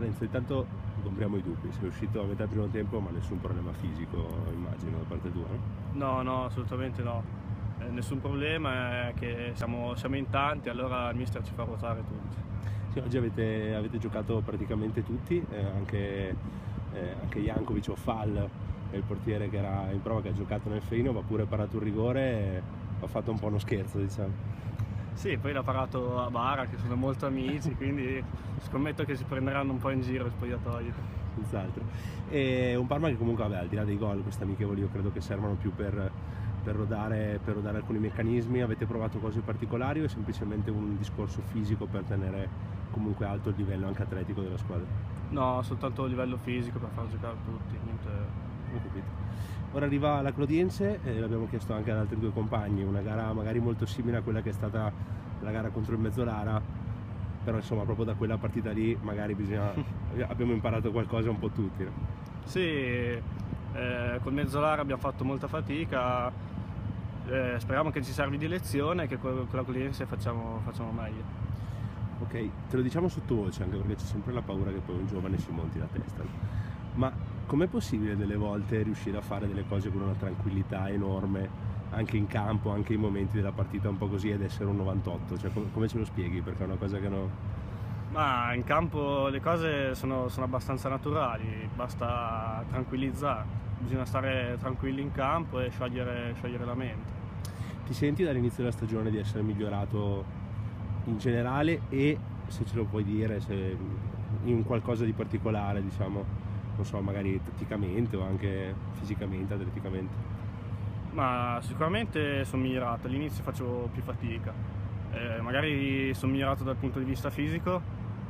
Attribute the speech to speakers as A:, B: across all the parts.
A: Lorenzo, intanto compriamo i dubbi, sei uscito a metà primo tempo ma nessun problema fisico immagino da parte tua, no?
B: No, assolutamente no. Nessun problema, è che siamo in tanti, allora il mister ci fa ruotare tutti.
A: Sì, oggi avete giocato praticamente tutti, anche Jankovic o Fall, il portiere che era in prova, che ha giocato nel Feino, va pure parato un rigore e ha fatto un po' uno scherzo, diciamo.
B: Sì, poi l'ha parato a Bara, che sono molto amici, quindi scommetto che si prenderanno un po' in giro il spogliatoio.
A: Senz'altro. E un Parma che comunque, vabbè, al di là dei gol, queste amichevoli io credo che servano più per rodare alcuni meccanismi. Avete provato cose particolari o è semplicemente un discorso fisico per tenere comunque alto il livello anche atletico della squadra?
B: No, soltanto a livello fisico per far giocare tutti, niente.
A: Ho capito. Ora arriva la Clodiense, l'abbiamo chiesto anche ad altri due compagni, una gara magari molto simile a quella che è stata la gara contro il Mezzolara, però insomma proprio da quella partita lì magari abbiamo imparato qualcosa un po' tutti, no?
B: Sì, col Mezzolara abbiamo fatto molta fatica, speriamo che ci servi di lezione e che con la Clodiense facciamo meglio.
A: Ok, te lo diciamo sottovoce anche perché c'è sempre la paura che poi un giovane si monti la testa, no? Ma com'è possibile delle volte riuscire a fare delle cose con una tranquillità enorme anche in campo, anche in momenti della partita un po' così, ed essere un 98? Cioè, come ce lo spieghi? Perché è una cosa che no...
B: Ma in campo le cose sono abbastanza naturali, basta tranquillizzare, bisogna stare tranquilli in campo e sciogliere la mente.
A: Ti senti dall'inizio della stagione di essere migliorato in generale e, se ce lo puoi dire, se in qualcosa di particolare, diciamo, non so, magari tatticamente o anche fisicamente, atleticamente?
B: Ma sicuramente sono migliorato, all'inizio facevo più fatica, magari sono migliorato dal punto di vista fisico,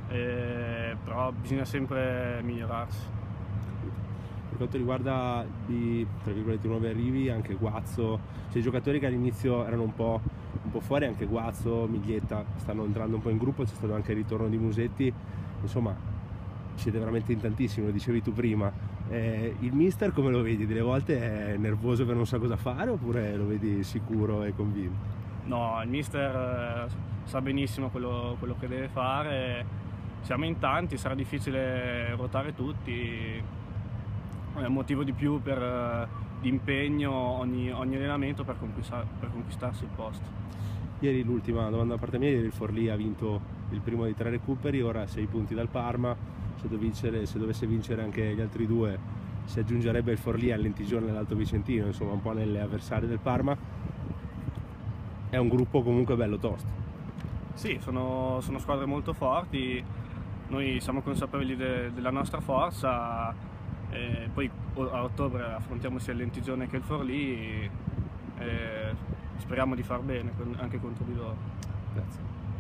B: però bisogna sempre migliorarsi.
A: Per quanto riguarda i, tra virgolette, nuovi arrivi, anche Guazzo, cioè i giocatori che all'inizio erano un po' fuori, anche Guazzo, Miglietta stanno entrando un po' in gruppo, c'è stato anche il ritorno di Musetti, insomma siete veramente in tantissimi, lo dicevi tu prima. Il mister come lo vedi? Delle volte è nervoso per non sa cosa fare oppure lo vedi sicuro e convinto?
B: No, il mister sa benissimo quello che deve fare, siamo in tanti, sarà difficile ruotare tutti, è un motivo di più di impegno ogni allenamento per conquistarsi il posto.
A: Ieri, l'ultima domanda da parte mia, ieri il Forlì ha vinto il primo dei 3 recuperi, ora 6 punti dal Parma, se dovesse vincere anche gli altri 2 si aggiungerebbe il Forlì al Lentigione e all'Alto Vicentino, insomma un po' nelle avversarie del Parma. È un gruppo comunque bello tosto.
B: Sì, sono squadre molto forti, noi siamo consapevoli della nostra forza, poi a ottobre affrontiamo sia il Lentigione che il Forlì, speriamo di far bene anche contro di loro.
A: Grazie.